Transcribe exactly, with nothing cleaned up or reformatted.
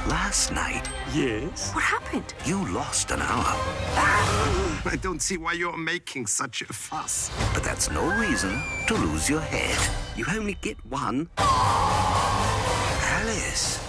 Last night... Yes? What happened? You lost an hour. I don't see why you're making such a fuss. But that's no reason to lose your head. You only get one. Alice.